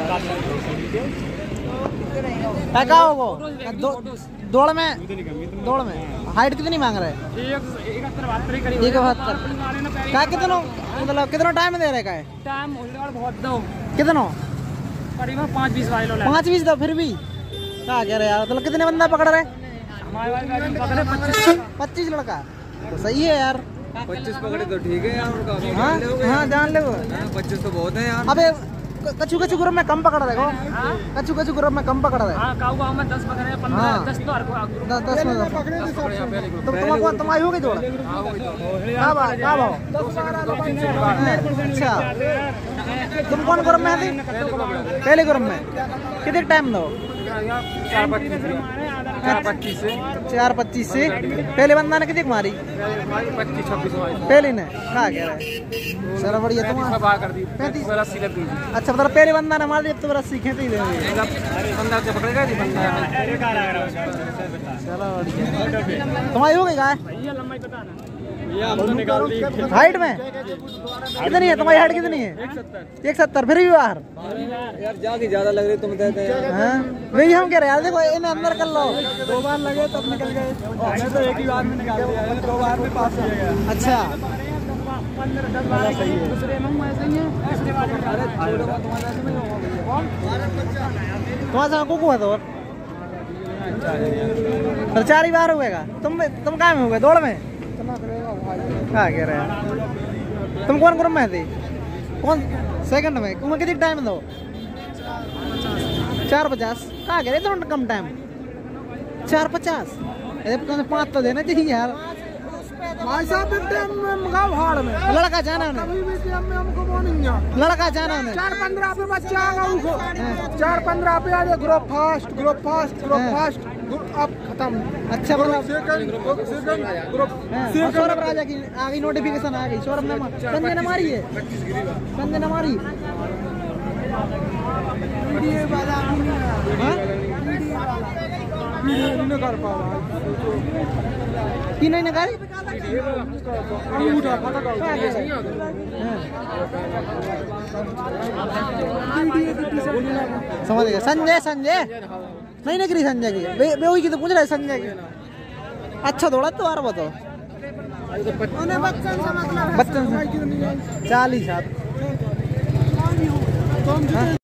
क्या हो वो दौड़ में हाइट कितनी मांग रहे? 172। क्या कितना मतलब कितना टाइम दे रहे? टाइम बहुत दो कितना? करीबन 5-20 वाले 5-20 दो फिर भी क्या कह रहे यार? मतलब कितने बंदा पकड़ रहे? हमारे 25 लड़का तो सही है यार। 25 पकड़े तो ठीक है यार। हाँ जान ले 25 तो बहुत है यार। अबे कछु ग्रुप में कम पकड़ रहे हो। कछु ग्रुप में कम पकड़ रहे। हाँ गाँव में 10 पकड़े 15 10 तो 10 में तुम आई होगी थोड़ा। अच्छा तुम कौन ग्रुप में थे? पहले ग्रुप में कितने टाइम दो? 4-25 से पहले बंदा ने कितनी मारी? 25-26 पहले ने क्या कह रहे? चलो बढ़िया। तुम 35 अच्छा मतलब पहले बंदा ने मार दिया तो रस्सी खींच ही देंगे। चलो बढ़िया। तुम्हारी हो गई गाय हाइट में कितनी है? तुम्हारी हाइट कितनी है? 170 फिर भी बाहर यार ज्यादा लग रही तुम कहते हैं। वही हम कह रहे यार। देखो इन्हें अंदर कर लो। 2 बार लगे तब निकल गए। मैं तो एक ही बार में निकाल दिया। 2 बार में पास हो गया। अच्छा तुम्हारे साथ कुकू है तो 4 बार हुएगा। तुम कहाँ में हो गए? दौड़ में क्या कह रहे हैं? तुम कौन ग्रुप में थे? कौन सेकंड में? तुम्हें कितनी टाइम दो? 4:50 क्या कह रहे? तुम कम टाइम 4:50 5 तो देना चाहिए यार। भाई साहब भाड़ में लड़का जाना है। लड़का जाना है 4-15 पे बच्चा आगा उसको 4-15 पे आ जाए। ग्रुप फास्ट अब खत्म। अच्छा बोला ग्रुप सौरभ राजा की आ गई नोटिफिकेशन आ गई। सौरभ ने संजय ने मारी है। संजय ने मारी की नहीं निकाली। समझ गया। संजय नहीं निकली। संजय की वही की तो पूछ रहे संजय की। अच्छा दौड़ा तो यार बताओ। बच्चन 40 साथ